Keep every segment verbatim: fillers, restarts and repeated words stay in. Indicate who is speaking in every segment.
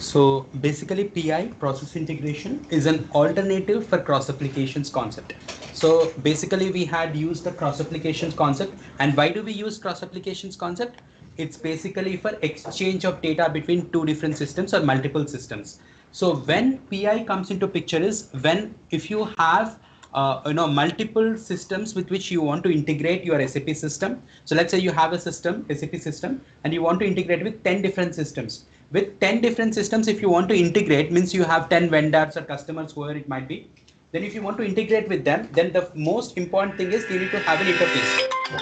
Speaker 1: So basically P I, process integration, is an alternative for cross applications concept. So basically we had used the cross applications concept. And why do we use cross applications concept? It's basically for exchange of data between two different systems or multiple systems. So when P I comes into picture is when if you have uh, you know multiple systems with which you want to integrate your S A P system. So let's say you have a system, S A P system, and you want to integrate with ten different systems. With ten different systems, if you want to integrate, means you have ten vendors or customers, whoever it might be. Then if you want to integrate with them, then the most important thing is you need to have an interface.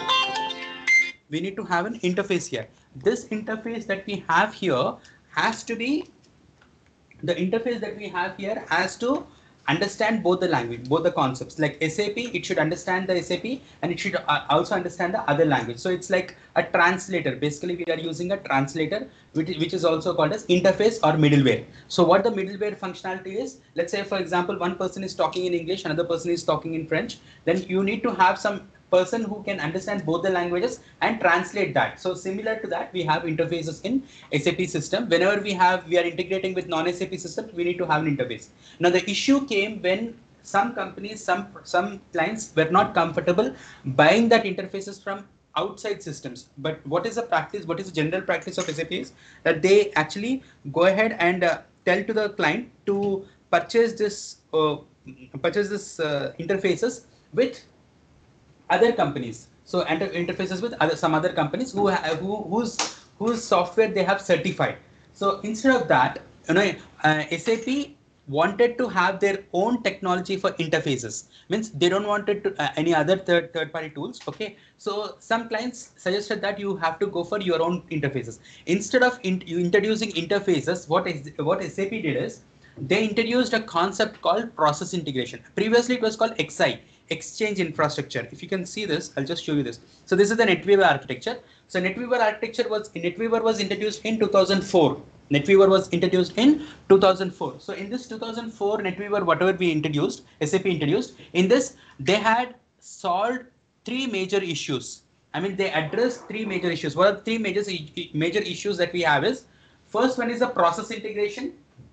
Speaker 1: We need to have an interface here. This interface that we have here has to be the interface that we have here has to understand both the language, both the concepts. Like S A P, it should understand the S A P and it should uh, also understand the other language. So it's like a translator. Basically, we are using a translator, which, which is also called as interface or middleware. So what the middleware functionality is, let's say, for example, one person is talking in English, another person is talking in French. Then you need to have some person who can understand both the languages and translate that. So similar to that, we have interfaces in S A P system. Whenever we have, we are integrating with non-S A P systems, we need to have an interface. Now the issue came when some companies, some some clients were not comfortable buying that interfaces from outside systems. But what is the practice? What is the general practice of S A P is that they actually go ahead and uh, tell to the client to purchase this uh, purchase this uh, interfaces with other companies. So inter interfaces with other some other companies who have, who whose whose software they have certified. So instead of that, you know, uh, S A P wanted to have their own technology for interfaces. Means they don't want it to uh, any other third third party tools. Okay, so some clients suggested that you have to go for your own interfaces instead of in, you introducing interfaces. What is what S A P did is they introduced a concept called process integration. Previously, it was called X I, Exchange Infrastructure. If you can see this, I'll just show you this. So this is the NetWeaver architecture. So NetWeaver architecture was NetWeaver was introduced in two thousand four. NetWeaver was introduced in two thousand four. So in this two thousand four NetWeaver, whatever we introduced, S A P introduced, in this they had solved three major issues. I mean, they addressed three major issues. What are the three major major issues that we have is, first one is the process integration,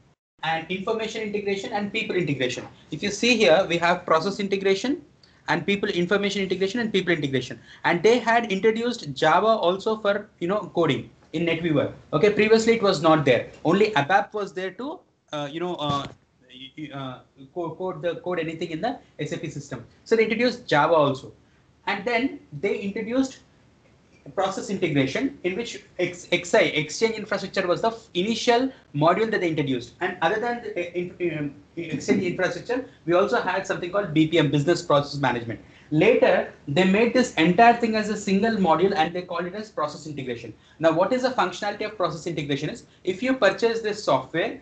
Speaker 1: and information integration and people integration. If you see here, we have process integration and people information integration and people integration. And they had introduced Java also for, you know, coding in NetWeaver. Okay, previously it was not there. Only ABAP was there to, uh, you know, uh, uh, code the code anything in the S A P system. So they introduced Java also. And then they introduced process integration, in which X, XI, Exchange Infrastructure, was the initial module that they introduced. And other than the, uh, in, in, Exchange Infrastructure, we also had something called B P M, Business Process Management. Later, they made this entire thing as a single module and they called it as process integration. Now, what is the functionality of process integration is, if you purchase this software,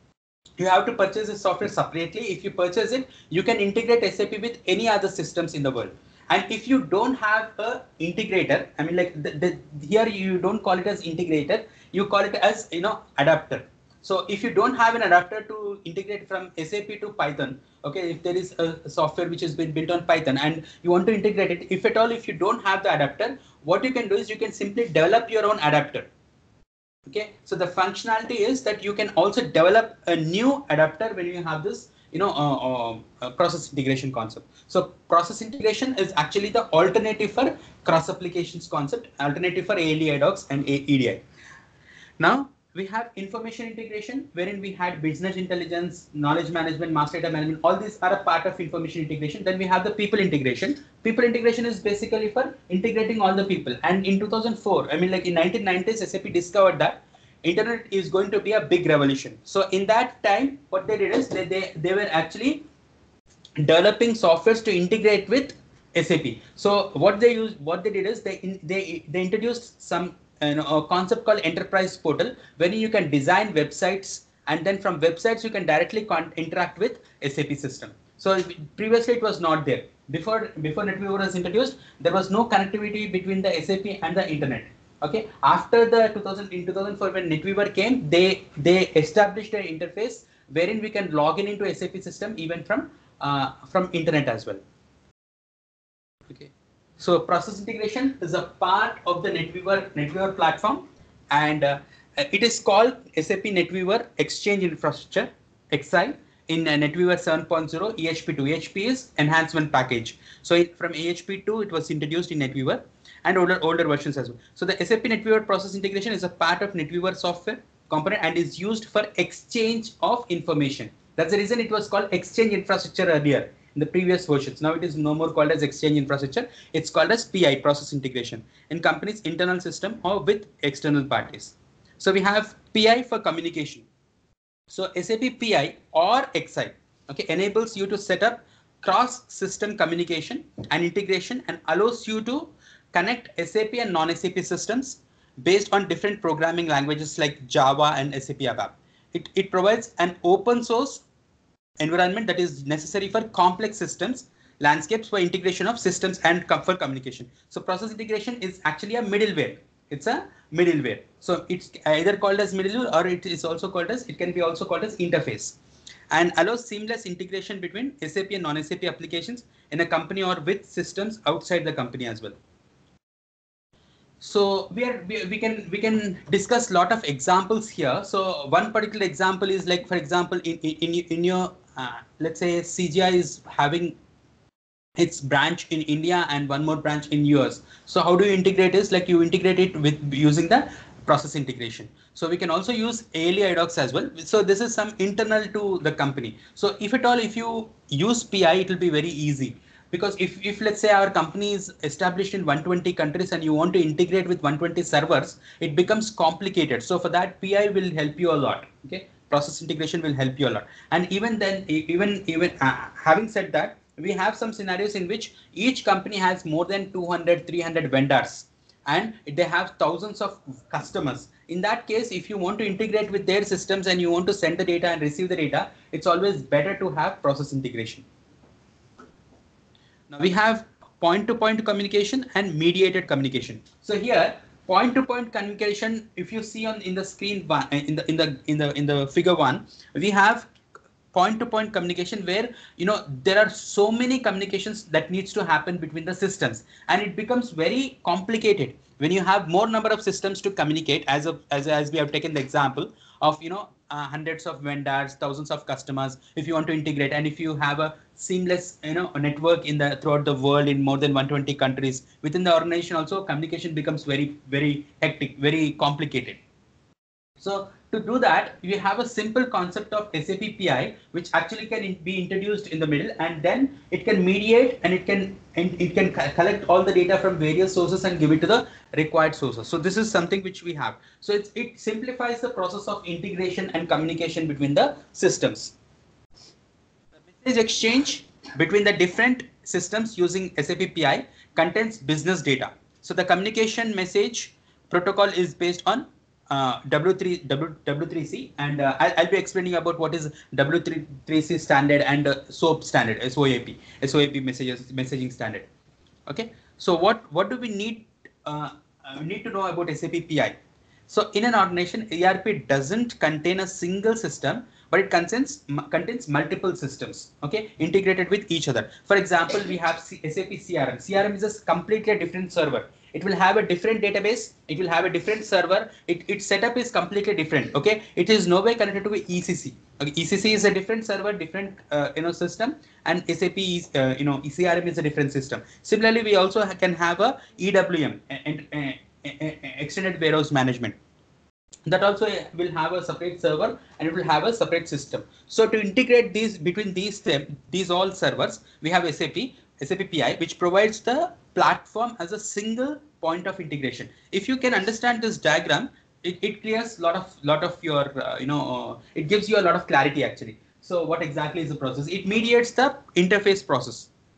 Speaker 1: you have to purchase this software separately. If you purchase it, you can integrate S A P with any other systems in the world. And if you don't have a integrator, I mean, like the, the, here you don't call it as integrator, you call it as, you know, adapter. So if you don't have an adapter to integrate from S A P to Python, okay, if there is a software which has been built on Python and you want to integrate it, if at all, if you don't have the adapter, what you can do is you can simply develop your own adapter. Okay, so the functionality is that you can also develop a new adapter when you have this, you know, uh, uh, uh, process integration concept. So process integration is actually the alternative for cross applications concept, alternative for A L E I docs and E D I. Now we have information integration, wherein we had business intelligence, knowledge management, master data management. All these are a part of information integration. Then we have the people integration. People integration is basically for integrating all the people. And in two thousand four, I mean, like in nineteen nineties, S A P discovered that internet is going to be a big revolution. So in that time, what they did is they, they, they were actually developing softwares to integrate with S A P. So what they use, what they did is they they they introduced some, you know, a concept called enterprise portal, where you can design websites, and then from websites you can directly interact with S A P system. So previously it was not there. Before before NetWeaver was introduced, there was no connectivity between the S A P and the internet. Okay. After the two thousand in two thousand four, when NetWeaver came, they they established an interface wherein we can log in into S A P system even from uh, from internet as well. Okay. So process integration is a part of the NetWeaver NetWeaver platform, and uh, Uh, it is called S A P NetWeaver Exchange Infrastructure, X I, in uh, NetWeaver seven point zero E H P two. E H P is enhancement package. So it, from E H P two, it was introduced in NetWeaver and older older versions as well. So the S A P NetWeaver process integration is a part of NetWeaver software component and is used for exchange of information. That's the reason it was called exchange infrastructure earlier in the previous versions. Now it is no more called as exchange infrastructure. It's called as P I, process integration, in company's internal system or with external parties. So we have P I for communication. So S A P P I or X I, okay, enables you to set up cross-system communication and integration and allows you to connect S A P and non-S A P systems based on different programming languages like Java and S A P ABAP. It, it provides an open source environment that is necessary for complex systems landscapes for integration of systems and for communication. So process integration is actually a middleware. It's a middleware. So it's either called as middleware or it is also called as, it can be also called as interface, and allows seamless integration between S A P and non-S A P applications in a company or with systems outside the company as well. So we are we, we can we can discuss a lot of examples here. So one particular example is like, for example, in in, in your uh, let's say C G I is having its branch in India and one more branch in U S. So how do you integrate this? Like you integrate it with using the process integration. So we can also use A L E I docs as well. So this is some internal to the company. So if at all, if you use P I, it will be very easy. Because if, if let's say our company is established in one hundred twenty countries and you want to integrate with one hundred twenty servers, it becomes complicated. So for that, P I will help you a lot. Okay, process integration will help you a lot. And even then, even even uh, having said that, we have some scenarios in which each company has more than two hundred, three hundred vendors and they have thousands of customers. In that case, if you want to integrate with their systems and you want to send the data and receive the data, it's always better to have process integration. Now we have point-to-point communication and mediated communication. So here, point-to-point communication, if you see on in the screen one, in the in the in the in the figure one, we have point-to-point communication where you know there are so many communications that needs to happen between the systems, and it becomes very complicated when you have more number of systems to communicate. As of as as we have taken the example of you know uh, hundreds of vendors, thousands of customers. If you want to integrate, and if you have a seamless you know network in the throughout the world in more than one hundred twenty countries within the organization, also communication becomes very very hectic, very complicated. So to do that, we have a simple concept of S A P P I, which actually can be introduced in the middle, and then it can mediate and it can and it can collect all the data from various sources and give it to the required sources. So this is something which we have. So it's, it simplifies the process of integration and communication between the systems. The message exchange between the different systems using S A P P I contains business data. So the communication message protocol is based on Uh, W three W W three C, and uh, I'll, I'll be explaining about what is W three C standard and uh, SOAP standard, S O A P, S O A P messages messaging standard. Okay, so what what do we need? Uh, we need to know about S A P P I. So in an organization, E R P doesn't contain a single system, but it contains contains multiple systems. Okay, integrated with each other. For example, we have C S A P C R M. C R M is a completely different server. It will have a different database. It will have a different server. It, its setup is completely different. Okay, it is no way connected to E C C. Okay, E C C is a different server, different uh, you know system, and S A P is uh, you know E C R M is a different system. Similarly, we also can have a E W M and uh, extended warehouse management. That also will have a separate server and it will have a separate system. So to integrate these between these these all servers, we have S A P S A P P I, which provides the platform as a single point of integration. If you can understand this diagram, it, it clears a lot of lot of your uh, you know uh, it gives you a lot of clarity actually. So what exactly is the process? It mediates the interface process.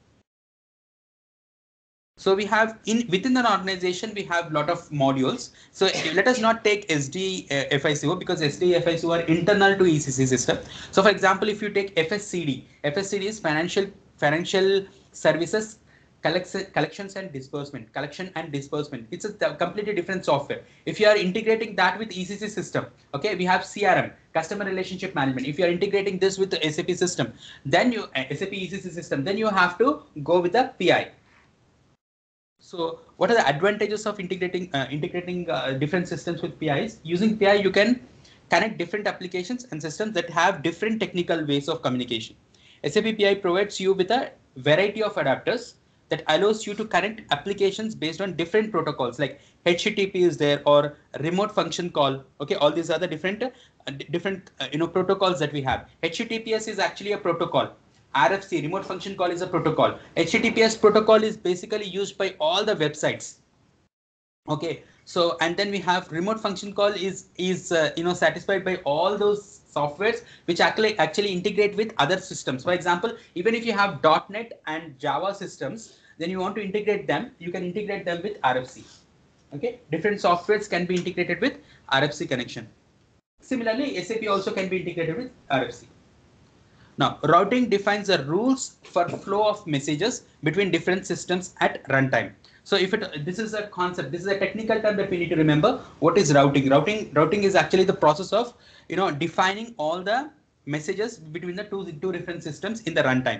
Speaker 1: So we have in within an organization, we have a lot of modules. So let us not take S D F I C O because S D F I C O are internal to E C C system. So for example, if you take F S C D, F S C D is financial financial services collections and disbursement, collection and disbursement. It's a completely different software. If you are integrating that with E C C system, okay, we have C R M, customer relationship management. If you are integrating this with the S A P system, then you uh, S A P E C C system, then you have to go with the P I. So what are the advantages of integrating uh, integrating uh, different systems with P Is? Using P I, you can connect different applications and systems that have different technical ways of communication. S A P P I provides you with a variety of adapters that allows you to connect applications based on different protocols, like H T T P is there, or remote function call. Okay, all these are the different uh, different uh, you know protocols that we have. H T T P S is actually a protocol. R F C, remote function call, is a protocol. H T T P S protocol is basically used by all the websites. Okay, so and then we have remote function call is is uh, you know satisfied by all those softwares which actually actually integrate with other systems. For example, even if you have dot net and Java systems, then you want to integrate them, you can integrate them with R F C. Okay, different softwares can be integrated with R F C connection. Similarly, S A P also can be integrated with R F C. Now, routing defines the rules for flow of messages between different systems at runtime. So if it, this is a concept, this is a technical term that we need to remember. What is routing? Routing, routing is actually the process of, you know, defining all the messages between the two, two different systems in the runtime.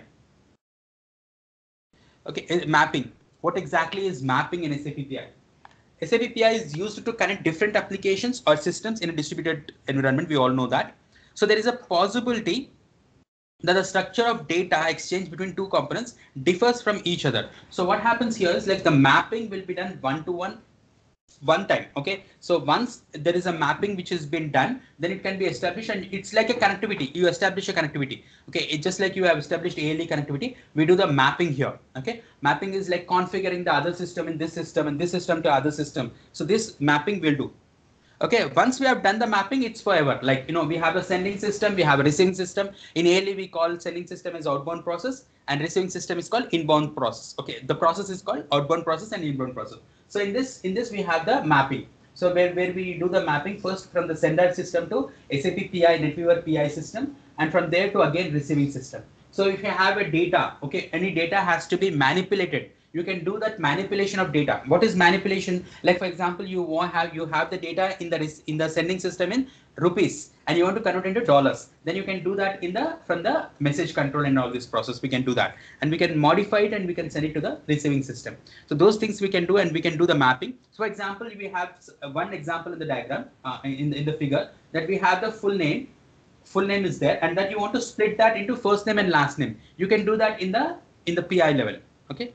Speaker 1: Okay, mapping. What exactly is mapping in S A P P I? S A P P I is used to connect different applications or systems in a distributed environment. We all know that. So there is a possibility that the structure of data exchange between two components differs from each other. So what happens here is like the mapping will be done one to one one time. Okay, so once there is a mapping which has been done, then it can be established, and it's like a connectivity. You establish a connectivity. Okay, it's just like you have established A L E connectivity. We do the mapping here. Okay, mapping is like configuring the other system in this system and this system to other system. So this mapping will do. Okay, once we have done the mapping, it's forever. Like, you know, we have a sending system, we have a receiving system. In A L E, we call sending system as outbound process, and receiving system is called inbound process. Okay, the process is called outbound process and inbound process. So in this, in this we have the mapping. So where, where we do the mapping first from the sender system to S A P P I, NetWeaver P I system, and from there to again receiving system. So if you have a data, okay, any data has to be manipulated. You can do that manipulation of data. What is manipulation? Like for example, you want have you have the data in the in the sending system in rupees, and you want to convert into dollars. Then you can do that in the from the message control and all this process. We can do that, and we can modify it and we can send it to the receiving system. So those things we can do, and we can do the mapping. So for example, we have one example in the diagram uh, in the, in the figure that we have the full name. Full name is there, and that you want to split that into first name and last name. You can do that in the in the P I level. Okay.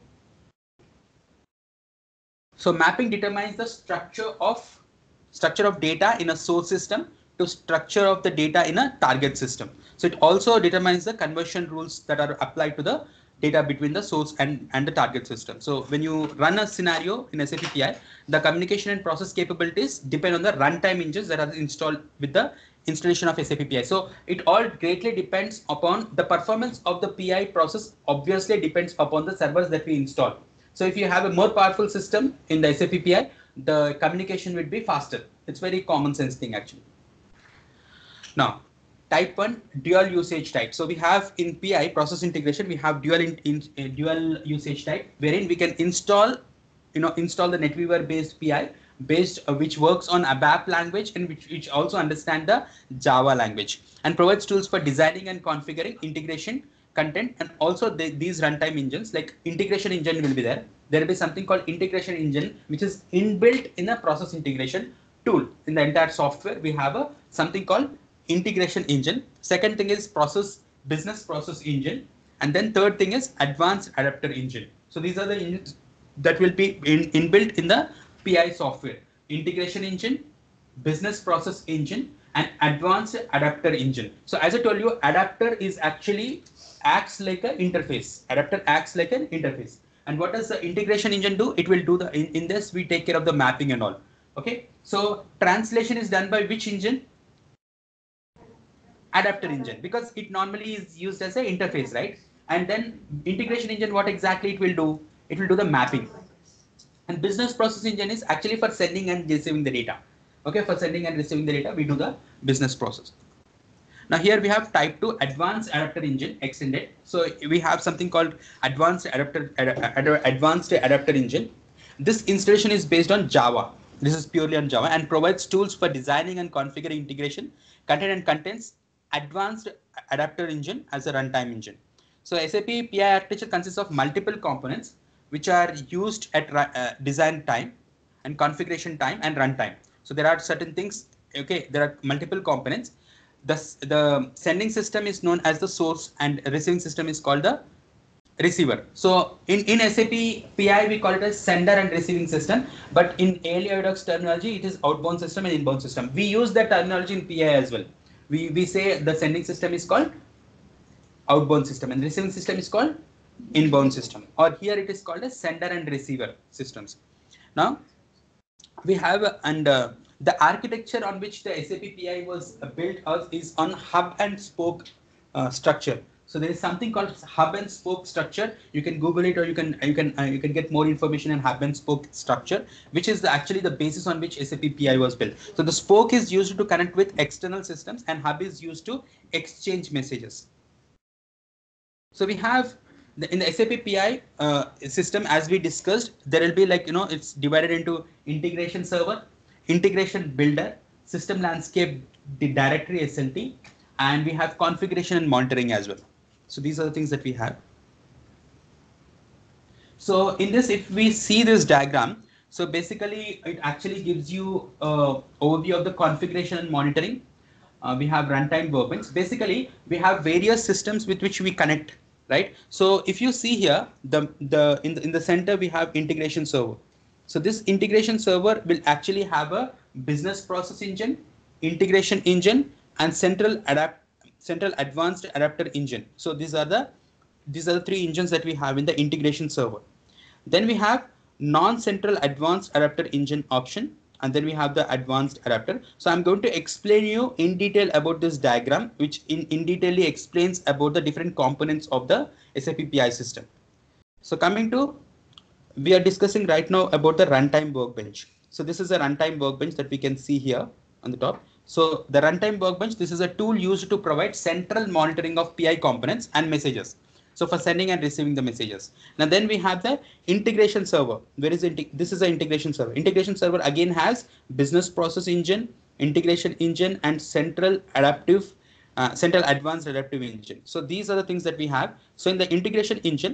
Speaker 1: So mapping determines the structure of structure of data in a source system to structure of the data in a target system. So it also determines the conversion rules that are applied to the data between the source and, and the target system. So when you run a scenario in S A P P I, the communication and process capabilities depend on the runtime engines that are installed with the installation of S A P P I. So it all greatly depends upon the performance of the P I process. Obviously depends upon the servers that we install. So if you have a more powerful system in the S A P P I, the communication will be faster. It's very common sense thing actually. Now, type one, dual usage type. So we have in P I process integration, we have dual in, in uh, dual usage type, wherein we can install, you know, install the NetWeaver based P I based uh, which works on A B A P language and which, which also understand the Java language and provides tools for designing and configuring integration content, and also the, these runtime engines like integration engine will be there. There will be something called integration engine, which is inbuilt in a process integration tool. In the entire software, we have a something called integration engine. Second thing is process business process engine, and then third thing is advanced adapter engine. So these are the engines that will be in, inbuilt in the P I software: integration engine, business process engine, and advanced adapter engine. So as I told you, adapter is actually acts like an interface. Adapter acts like an interface. And what does the integration engine do? It will do the in, in this we take care of the mapping and all. Okay. So translation is done by which engine? Adapter engine, because it normally is used as an interface, right? And then integration engine, what exactly it will do? It will do the mapping. And business process engine is actually for sending and receiving the data. Okay, for sending and receiving the data, we do the business process. Now here we have type two advanced adapter engine extended. So we have something called advanced adapter ad, ad, advanced adapter engine. This installation is based on Java. This is purely on Java and provides tools for designing and configuring integration, content and contents, advanced adapter engine as a runtime engine. So S A P P I architecture consists of multiple components which are used at uh, design time and configuration time and runtime. So there are certain things. Okay, there are multiple components. The the sending system is known as the source, and receiving system is called the receiver. So in, in S A P P I, we call it as sender and receiving system, but in A L E I terminology, it is outbound system and inbound system. We use that terminology in P I as well. We, we say the sending system is called outbound system and receiving system is called inbound system, or here it is called as sender and receiver systems. Now we have, and uh, the architecture on which the S A P P I was built is on hub and spoke uh, structure. So there is something called hub and spoke structure. You can Google it, or you can you can uh, you can get more information on hub and spoke structure, which is the, actually the basis on which S A P P I was built. So the spoke is used to connect with external systems, and hub is used to exchange messages. So we have the, in the S A P P I uh, system, as we discussed, there will be like, you know, it's divided into integration server, integration builder, system landscape, the directory S L T, and we have configuration and monitoring as well. So these are the things that we have. So in this, if we see this diagram, so basically it actually gives you uh, overview of the configuration and monitoring. Uh, we have runtime workbench. Basically, we have various systems with which we connect, right? So if you see here, the the in the, in the center we have integration server. So this integration server will actually have a business process engine, integration engine, and central adapt central advanced adapter engine. So these are the these are the three engines that we have in the integration server. Then we have non-central advanced adapter engine option, and then we have the advanced adapter. So I'm going to explain you in detail about this diagram, which in, in detail explains about the different components of the S A P P I system. So coming to, we are discussing right now about the runtime workbench. So this is a runtime workbench that we can see here on the top. So the runtime workbench, this is a tool used to provide central monitoring of P I components and messages. So for sending and receiving the messages. Now then we have the integration server. Where is it? This is the integration server. Integration server again has business process engine, integration engine, and central adaptive, uh, central advanced adaptive engine. So these are the things that we have. So in the integration engine,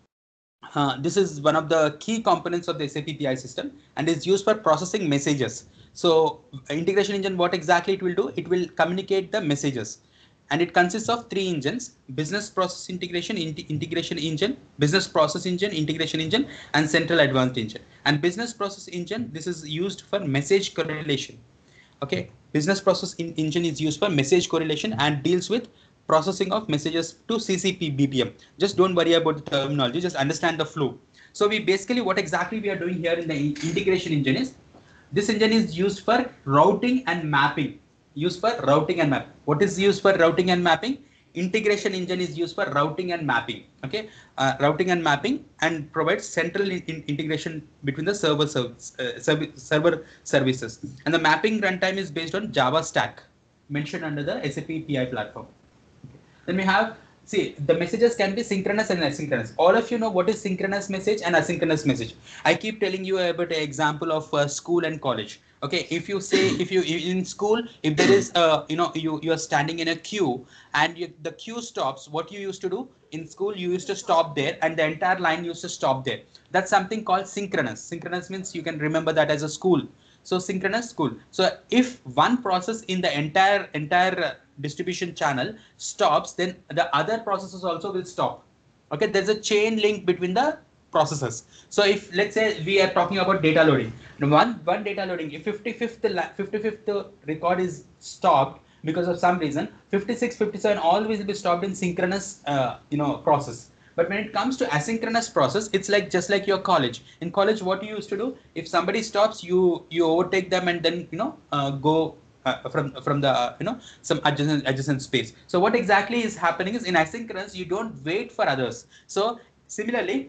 Speaker 1: Uh, this is one of the key components of the S A P P I system and is used for processing messages. So integration engine, what exactly it will do? It will communicate the messages, and it consists of three engines: business process integration, in integration engine, business process engine, integration engine, and central advanced engine. And business process engine, this is used for message correlation. Okay, business process in engine is used for message correlation and deals with processing of messages to C C P B P M. Just don't worry about the terminology, just understand the flow. So we basically, what exactly we are doing here in the integration engine is, this engine is used for routing and mapping. Used for routing and mapping. What is used for routing and mapping? Integration engine is used for routing and mapping. Okay, uh, routing and mapping, and provides central in, in integration between the server service, uh, serv server services. And the mapping runtime is based on Java stack mentioned under the S A P P I platform. Okay. Then we have, see, the messages can be synchronous and asynchronous. All of you know what is synchronous message and asynchronous message. I keep telling you about an example of uh, school and college. Okay, if you say, if you in school, if there is a, you know, you you are standing in a queue and you, the queue stops, what you used to do in school, you used to stop there and the entire line used to stop there. That's something called synchronous. Synchronous means you can remember that as a school. So synchronous school. So if one process in the entire entire distribution channel stops, then the other processes also will stop. Okay, there's a chain link between the processes. So if, let's say, we are talking about data loading, one one data loading, if fifty-fifth fifty-fifth record is stopped because of some reason, fifty-six, fifty-seven always will be stopped in synchronous uh, you know process. But when it comes to asynchronous process, it's like just like your college. In college, what you used to do, if somebody stops, you you overtake them and then, you know, uh, go uh, from from the uh, you know some adjacent adjacent space. So what exactly is happening is, in asynchronous, you don't wait for others. So similarly,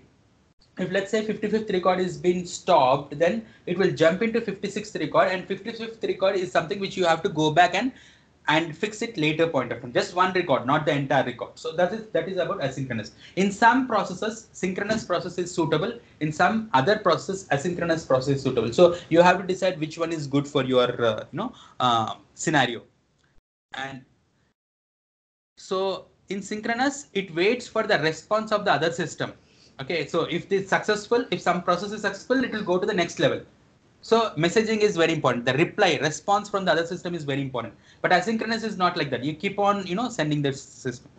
Speaker 1: if let's say fifty-fifth record is being stopped, then it will jump into fifty-sixth record, and fifty-fifth record is something which you have to go back and and fix it later point of time. Just one record, not the entire record. So that is that is about asynchronous. In some processes, synchronous process is suitable. In some other processes, asynchronous process is suitable. So you have to decide which one is good for your uh, you know uh, scenario. And so in synchronous, it waits for the response of the other system. Okay, so if it's successful, if some process is successful, it will go to the next level. So messaging is very important. The reply, response from the other system is very important. But asynchronous is not like that. You keep on, you know, sending the system.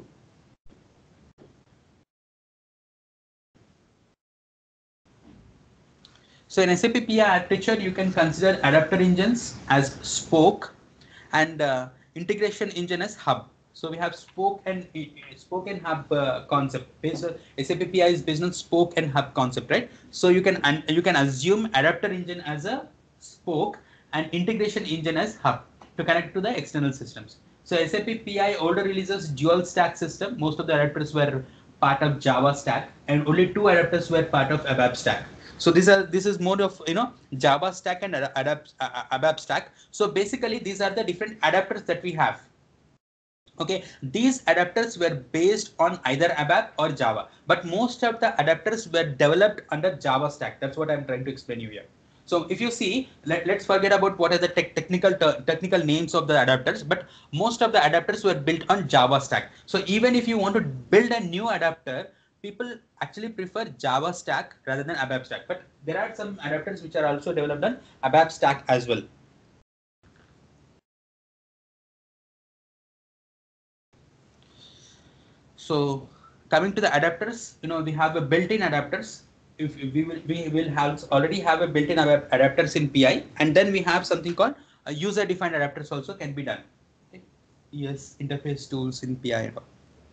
Speaker 1: So in S A P P I architecture, you can consider adapter engines as spoke and uh, integration engine as hub. So we have spoke and spoke and hub uh, concept. Based on S A P P I is based on spoke and hub concept, right? So you can and you can assume adapter engine as a spoke and integration engine as hub to connect to the external systems. So S A P P I older releases dual stack system. Most of the adapters were part of Java stack, and only two adapters were part of ABAP stack. So these are this is more of you know Java stack and adapt uh, ABAP stack. So basically these are the different adapters that we have. Okay, these adapters were based on either ABAP or Java, but most of the adapters were developed under Java stack. That's what I'm trying to explain you here. So if you see, let, let's forget about what are the te technical technical names of the adapters, but most of the adapters were built on Java stack. So even if you want to build a new adapter, people actually prefer Java stack rather than ABAP stack. But there are some adapters which are also developed on ABAP stack as well. So coming to the adapters, you know, we have a built-in adapters. If we will, we will have already have a built-in adapters in P I, and then we have something called a user-defined adapters also can be done. Okay. Yes, interface tools in P I.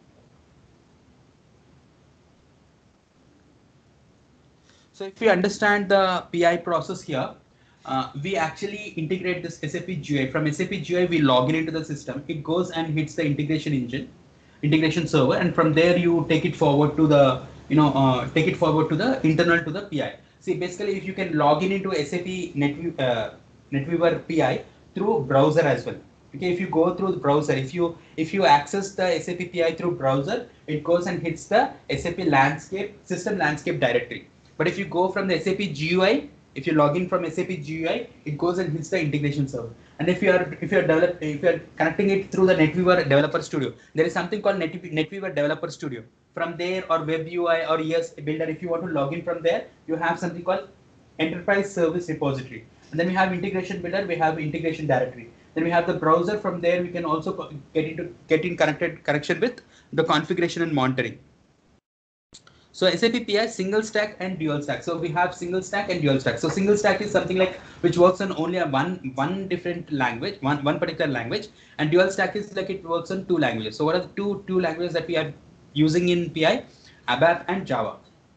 Speaker 1: So if we understand the P I process here, uh, we actually integrate this S A P G U I. From S A P G U I, we log in into the system. It goes and hits the integration engine, integration server, and from there you take it forward to the, you know, uh, take it forward to the internal to the P I. See, basically, if you can log in into S A P NetWeaver, uh, NetWeaver P I through browser as well. Okay, if you go through the browser, if you if you access the S A P P I through browser, it goes and hits the S A P landscape system landscape directory. But if you go from the S A P G U I, if you log in from S A P G U I, it goes and hits the integration server. And if you are if you are develop if you are connecting it through the NetWeaver Developer Studio, there is something called Net, NetWeaver Developer Studio. From there, or Web U I or E S Builder, if you want to log in from there, you have something called Enterprise Service Repository. And then we have Integration Builder, we have Integration Directory. Then we have the browser. From there, we can also get into get in connected connection with the configuration and monitoring. So S A P P I single stack and dual stack. So we have single stack and dual stack. So single stack is something like which works on only a one one different language, one one particular language, and dual stack is like it works on two languages. So what are the two two languages that we are using in P I? ABAP and Java.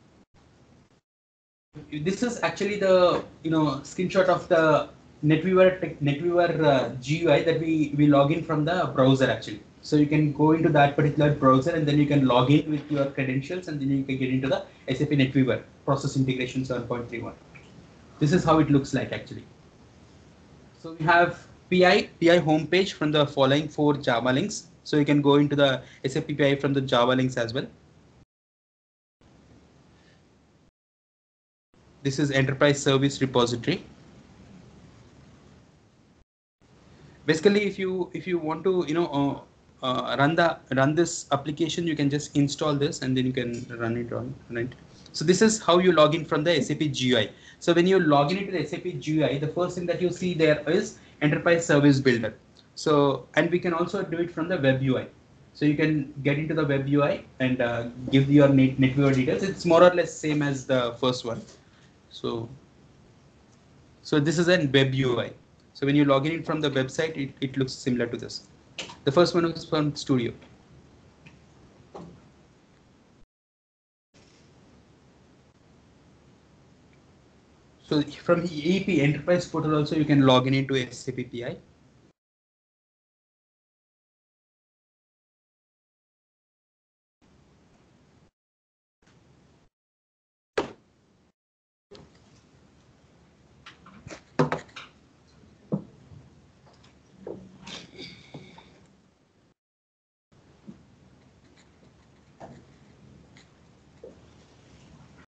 Speaker 1: This is actually the you know screenshot of the NetWeaver NetWeaver uh, G U I that we we log in from the browser actually. So you can go into that particular browser and then you can log in with your credentials and then you can get into the S A P NetWeaver Process Integration seven point three one. This is how it looks like actually. So we have P I P I homepage from the following four Java links. So you can go into the S A P P I from the Java links as well. This is Enterprise Service Repository. Basically, if you if you want to you know uh, uh, run the run this application, you can just install this and then you can run it on right. So this is how you log in from the S A P G U I. So when you log in into the S A P G U I, the first thing that you see there is Enterprise Service Builder. So and we can also do it from the Web U I. So you can get into the Web U I and uh, give your net NetWeaver details. It's more or less same as the first one. So so this is a Web U I. So when you log in from the website, it, it looks similar to this. The first one is from Studio. So from E E P Enterprise Portal also you can log in into S A P P I.